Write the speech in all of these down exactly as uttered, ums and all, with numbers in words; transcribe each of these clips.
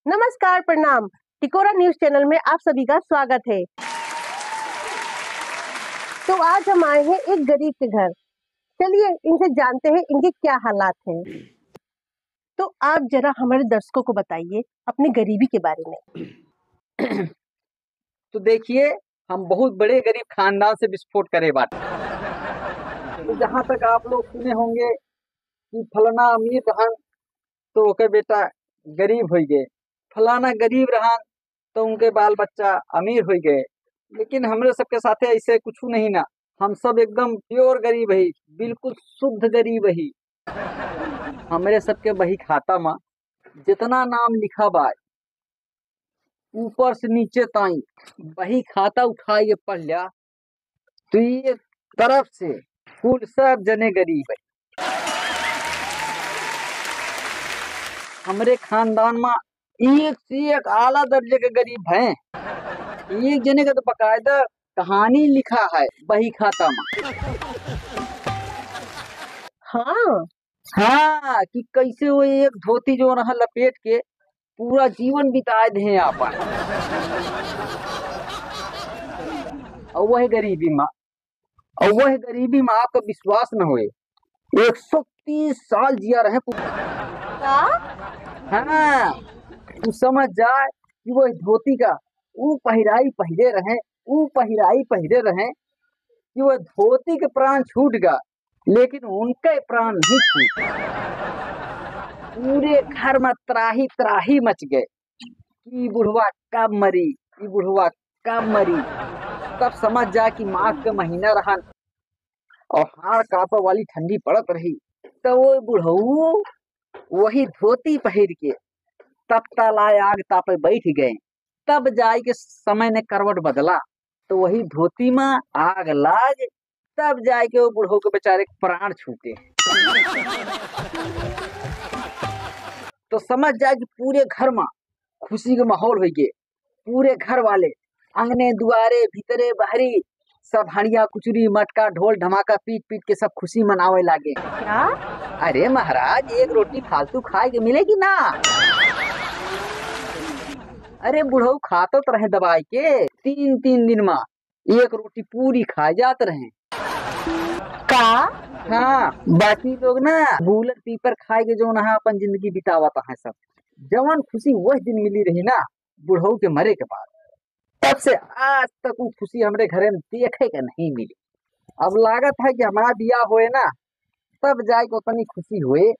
नमस्कार, प्रणाम। टिकोरा न्यूज चैनल में आप सभी का स्वागत है। तो आज हम आए हैं एक गरीब के घर। चलिए इनसे जानते हैं इनके क्या हालात हैं। तो आप जरा हमारे दर्शकों को बताइए अपनी गरीबी के बारे में। तो देखिए, हम बहुत बड़े गरीब खानदान से विस्फोट करे बात। तो जहाँ तक आप लोग सुने होंगे कि फलाना अमीर रहन तो ओके बेटा गरीब हो गए, फलाना गरीब रहन तो उनके बाल बच्चा अमीर हो गए। लेकिन हमरे सबके साथे ऐसे कुछ नहीं ना। हम सब एकदम प्योर गरीब ही, बिल्कुल शुद्ध गरीब ही। हमरे सबके बही खाता में जितना नाम लिखा बा ऊपर से नीचे ताई बही खाता उठाइए पढ़ लिया तो ये तरफ से फूल सब जने गरीब है। हमरे खानदान में एक से एक आला दर्जे के गरीब हैं। एक जने का तो बकायदा कहानी लिखा है बही खाता में। हाँ हाँ, कि कैसे वो एक धोती जो रहा लपेट के पूरा जीवन बिताए थे आपन। और वह गरीबी माँ और वह गरीबी माँ आपका विश्वास न हुए एक सौ तीस साल जिया रहे। हाँ, तू समझ जाए कि वो धोती का वो पहिराई पहले रहे वो पहिराई पहले रहे कि वो धोती के प्राण छूट गया, लेकिन उनके प्राण नहीं छूट। पूरे घर में त्राही त्राही मच गए कि बुढ़वा कब मरी, ये बुढ़वा कब मरी। तब समझ जा कि माघ का महीना रहा और हाड़ कांपा वाली ठंडी पड़त रही। तो वो बुढ़ऊ वही धोती पहन के तब तलाए आग तापे बैठ गए। तब जाए के समय ने करवट बदला तो वही धोती में आग लाग, तब जाए के वो बुढ़ऊ के बेचारे प्राण छूटे। तो समझ जाए कि पूरे घर में खुशी का माहौल हो गए। पूरे घर वाले अंगने दुआरे भीतरे बाहरी सब हड़िया कुचरी मटका ढोल धमाका पीट पीट के सब खुशी मनावे लागे। क्या? अरे महाराज, एक रोटी फालतू खाए के मिलेगी ना। अरे बुढ़ऊ खाता तो रहे दबाई के तीन तीन दिन में एक रोटी पूरी खा जाते रहे का? हाँ, बाकी लोग ना बुलेट पीपर खाए के जो ना अपन जिंदगी बितावता है सब। जवान खुशी वह दिन मिली रही ना बुढ़ऊ के मरे के बाद, तब से आज तक वो खुशी हमरे घरे में देखे के नहीं मिली। अब लागत है कि हमारा बिया होए ना तब जाए को उतनी खुशी हुए।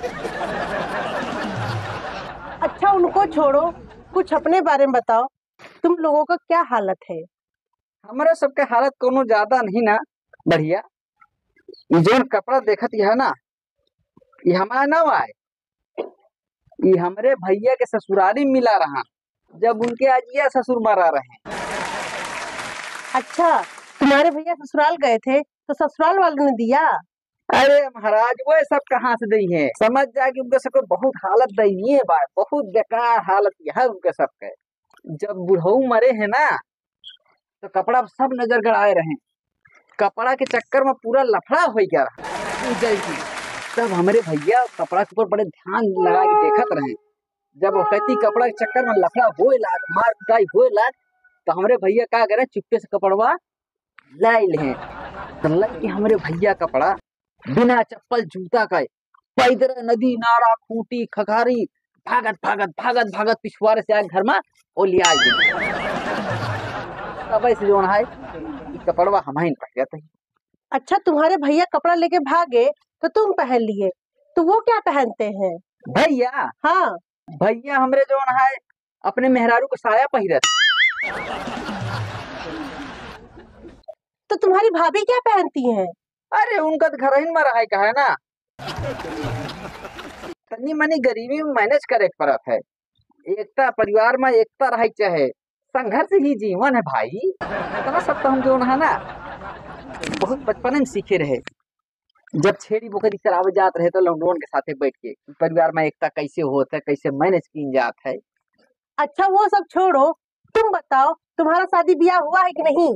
अच्छा उनको छोड़ो, कुछ अपने बारे में बताओ। तुम लोगों का क्या हालत है? हमारे सबके हालत कोनो ज्यादा नहीं ना, बढ़िया। ये जो कपड़ा देखत है ना, ये हमारा ना आए, ये हमरे भैया के ससुरारी मिला रहा जब उनके आजिया ससुर मरा रहे। अच्छा, तुम्हारे भैया ससुराल गए थे तो ससुराल वालों ने दिया? अरे महाराज, वो सब कहाँ से दी है। समझ जा कि उनके सबको बहुत हालत दयनीय बा, बहुत बेकार हालत है उनके सबके। जब बुढ़ऊ मरे हैं ना तो कपड़ा सब नजर गड़ाए रहे, कपड़ा के चक्कर में पूरा लफड़ा हो गया रहा। तब हमारे भैया कपड़ा के ऊपर बड़े ध्यान लगा के देखत रहे। जब वो कहती कपड़ा के चक्कर में लफड़ा होए लाग, मार पिटाई होए लाग, तो हमारे भैया क्या करे चुपके से कपड़वा लाई ले। तो लग के हमारे भैया कपड़ा बिना चप्पल जूता का पैदल नदी नारा खूंटी खखारी भागत भागत भागत भागत पिछवाड़े से आए घर में और लिया गए। तब ऐसे जो है कपड़वा हमारे पड़ गया था। अच्छा, तुम्हारे भैया कपड़ा लेके भागे तो तुम पहन लिए, तो वो क्या पहनते हैं? भैया? हाँ, भैया हमरे जो है अपने मेहरारू को साया पहिरत। तो तुम्हारी भाभी क्या पहनती हैं? अरे उनका तो घर ही में रहा है ना। तनी मनी गरीबी में मैनेज करे पड़त है। एकता परिवार में एकता रह चाहे, संघर्ष ही जीवन है भाई। इतना सब तो हम जो है ना बहुत बचपन में सीखे रहे। जब छेड़ी बोकरी चरावे जात रहे तो लॉकडाउन के साथे बैठ के परिवार में एकता कैसे होता है, कैसे मैनेज की जात है। अच्छा वो सब छोड़ो, तुम बताओ तुम्हारा शादी ब्याह हुआ है कि नहीं?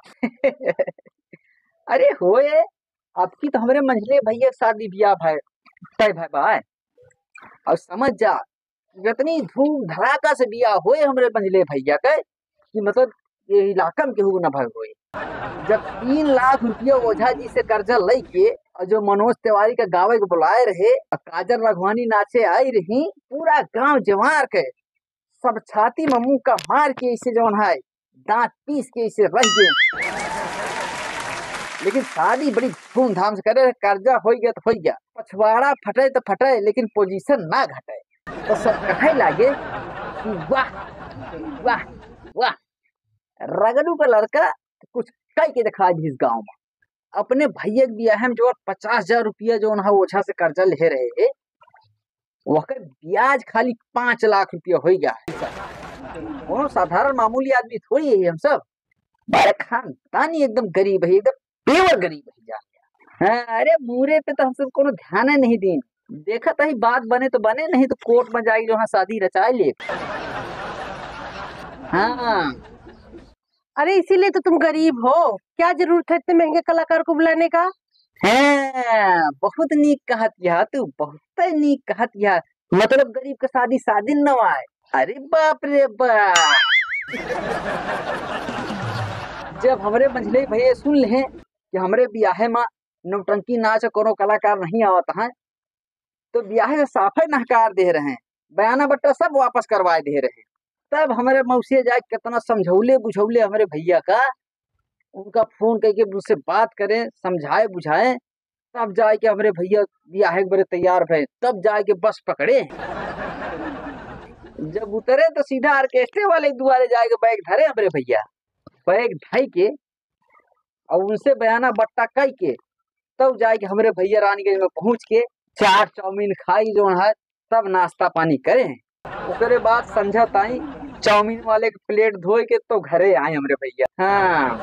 अरे होए, अब की तो हमारे मंझले भैया शादी ब्याह है तय भाई भाई। और समझ जा इतनी धूम धड़ाका से बिया होए हमरे मंझले भैया के कि मतलब ये इलाका में केहू न भग होए। जब तीन लाख रुपया ओझा जी से कर्जा लई के और जो मनोज तिवारी का गावे के बुलाए रहे और काजल राघवानी नाचे आई रही, पूरा गांव जवार के सब छाती में मुंह का मार के इसे जौन है दांत पीस के इसे रह गए। लेकिन शादी बड़ी धूमधाम से करे, कर्जा हो गया तो हो गया, पछवाड़ा फटे तो फटे लेकिन पोजीशन ना घटे। तो सब कहे लागे कि वाह वाह वाह, रगड़ू का लड़का कुछ कई के दिखा दी इस गांव में। अपने भैया के बियाह में जो पचास हजार रुपया जो है ओछा से कर्जा ले रहे है, वकर ब्याज खाली पांच लाख रुपया हो गया है। वो साधारण मामूली आदमी थोड़ी है, हम सब बड़े खानदानी एकदम गरीब है, एकदम पेवर गरीब है जा। हाँ, अरे मूरे पे तो हम सब को ध्यान नहीं दी, देखा था ही बात बने तो बने, नहीं तो कोर्ट में जाएगी जो शादी रचाए ले। हाँ, अरे इसीलिए तो तुम गरीब हो, क्या जरूरत है इतने महंगे कलाकार को बुलाने का। हाँ, बहुत नीक कहत यह तू, बहुत नीक कहत यह। मतलब गरीब का शादी शादी न आए। अरे बाप रे बाप, जब हमरे मंझले भैया सुन ले कि हमरे ब्याहे में नौटंकी नाच कोनो कलाकार नहीं आवत है, तो ब्याह से साफे नहकार दे रहे हैं, बयाना बट्टा सब वापस करवाए दे रहे हैं। तब हमारे मौसी जाए कितना समझौले बुझौले हमारे भैया का, उनका फोन करके मुझसे बात करें, समझाए बुझाए, तब जाए के हमारे भैया ब्याह बड़े तैयार भे, तब जाए के बस पकड़े। जब उतरे तो सीधा ऑर्केस्ट्रे वाले दुआरे जाए के बैग धरे हमारे भैया, बैग ढाई के और उनसे बयाना बट्टा कई के तब जाए के हमारे भैया रानीगंज में पहुंच के चार चाउमीन खाई जो है, तब नाश्ता पानी करें। उसके बाद संझा ताई चाउमीन वाले के प्लेट धोए के तो घरे आए हमारे भैया। हाँ,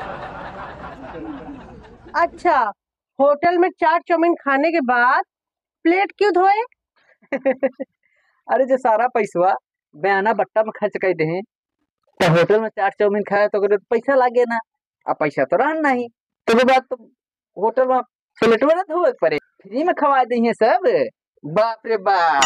अच्छा, होटल में चार चाउमीन खाने के बाद प्लेट क्यों धोए? अरे जो सारा पैसा बयाना बट्टा में खर्च कर दे, तो होटल में चार चाउमीन खाए तो पैसा लागे ना, अब पैसा तो रहा नहीं, तो बात तो होटल में प्लेट में धोए पड़े, फ्री में खवा दी सब। बाप रे बाप,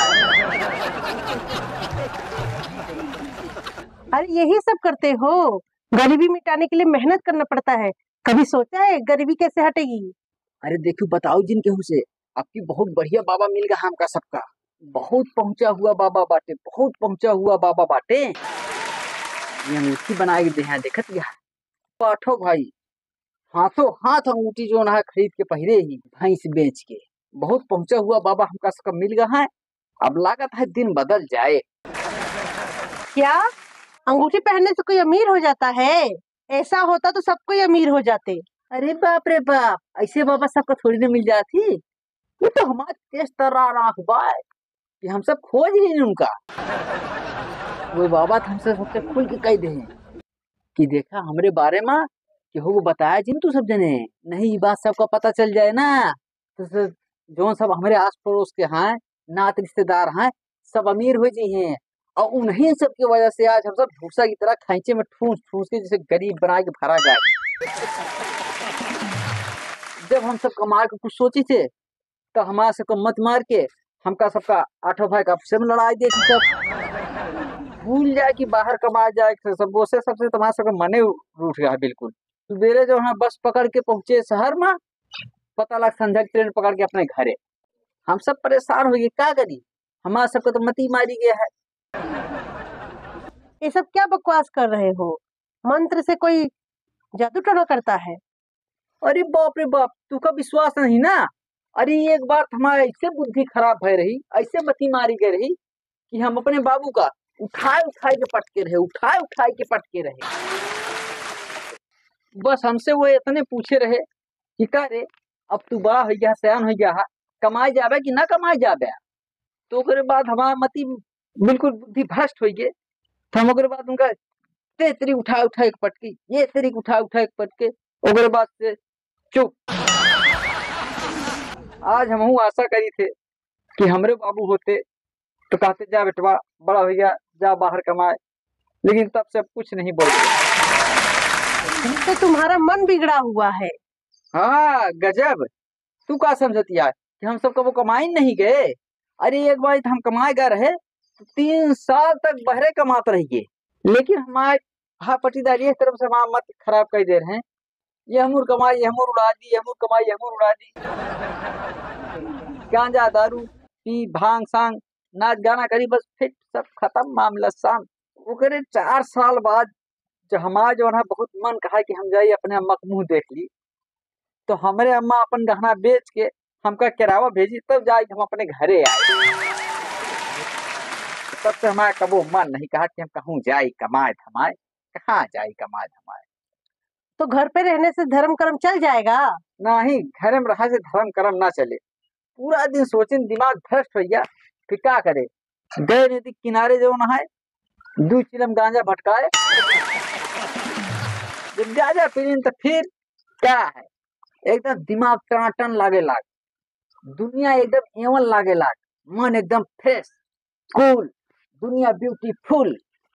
अरे यही सब करते हो, गरीबी मिटाने के लिए मेहनत करना पड़ता है, कभी सोचा है गरीबी कैसे हटेगी? अरे देखो बताओ जिन केहू से, आपकी बहुत बढ़िया बाबा मिल गया हमका सबका, बहुत पहुंचा हुआ बाबा बाटे, बहुत पहुंचा हुआ बाबा बाटे। ये अंगूठी बना के दे, देखत गया पाठो भाई, हाथों हाथ अंगूठी जो ना खरीद के पहरे ही भैंस बेच के, बहुत पहुंचा हुआ बाबा हमका सबका मिल गया है। अब लागत है दिन बदल जाए। क्या अंगूठी पहनने से कोई अमीर हो जाता है? ऐसा होता तो सब कोई अमीर हो जाते। अरे बाप रे बाप, ऐसे बाबा सबको थोड़ी ना मिल जाती, ये तो हमारा तेज तर्रार आंख बा कि हम सब खोज रहे उनका। वो बाबा हमसे सबसे खुल के कह दे कि देखा हमरे बारे में कि हो बताया जिन तू सब जने, नहीं ये बात सबका पता चल जाए ना, तो जो सब हमारे आस पड़ोस के हैं नात रिश्तेदार हैं सब अमीर हो जी हैं, और उन्हीं सब की वजह से आज हम सब भूसा की तरह खैंचे में ठूस ठूस के जैसे गरीब बना के भरा गया। जब हम सब कमा के कुछ सोची थे तो हमारा सबको मत मार के हमका सबका आठों भाई का आपस में लड़ाई दे, सब भूल जाए कि बाहर कमा जाए, सब वो से सबसे तुम्हारा सबका मने रूठ गया बिल्कुल। सवेरे जो है बस पकड़ के पहुंचे शहर में, पता लग संध्या ट्रेन पकड़ के अपने घरे, हम सब परेशान हो गए, क्या करी, हमारा सबको तो मती मारी गया है। ये सब क्या बकवास कर रहे हो? मंत्र से कोई जादू टोना करता है? अरे बाप रे बाप, तू का विश्वास नहीं ना? अरे एक बार हमारे ऐसे बुद्धि खराब भय रही, ऐसे मती मारी गई रही कि हम अपने बाबू का उठाए उठाए के पटके रहे, उठाए उठाए के पटके रहे। बस हमसे वो इतने पूछे रहे कि का रे अब तू बड़ा हो गया, सयान हो गया, कमाए जावे कि ना कमाए जावे। तो उसके बाद हमारा मती बिल्कुल बुद्धि भ्रष्ट हो गए, तो हम बाद उनका ते तरीक उठा उठा एक पटकी, ये तरीक उठा उठा एक पटके, उसके बाद से चुप। आज हम आशा करी थे कि हमरे बाबू होते तो कहते जा बेटवा बड़ा हो गया, जा बाहर कमाए, लेकिन तब से कुछ नहीं बोलते। तो तुम्हारा मन बिगड़ा हुआ है। हाँ गजब, तू क्या समझती है कि हम सब कबो कमाई नहीं गए? अरे एक बार हम कमाए गए रहे तो तीन साल तक बहरे कमाते रहिए, लेकिन हमारे हाँ पटीदारी इस तरफ से हमारा मत खराब कर दे रहे हैं। ये हमूर कमाई ये हमूर उड़ा दी, हमूर कमाई ये हमूर उड़ा दी। गांजा दारू पी भांग सांग नाच गाना करी, बस फिर सब खत्म मामला शाम। वो करे चार साल बाद जो हमारा जो है बहुत मन कहा कि हम जाइए अपने अम्मा का मुंह देख ली, तो हमारे अम्मा अपन गहना बेच के हमका किरावा भेजी, तब जाए हम अपने घरे आए। तब से हमारा कबो मन नहीं कहा कि हम कहूँ जाए कमाए धमाए, कहाँ जाए कमाए धमाए। तो घर पे रहने से धर्म कर्म चल जाएगा? नहीं, घर में रहा से धर्म कर्म ना चले। पूरा दिन सोचे दिमाग भ्रष्ट हो गया, फिर क्या करे। गए नदी किनारे जो नहाए, दो चिलम गांजा भटकाए, जब गांजा पी तो फिर क्या है, एकदम दिमाग टनाटन लागे लाग, दुनिया एकदम एवन लागे लाग, मन एकदम फ्रेश कूल, दुनिया ब्यूटीफुल।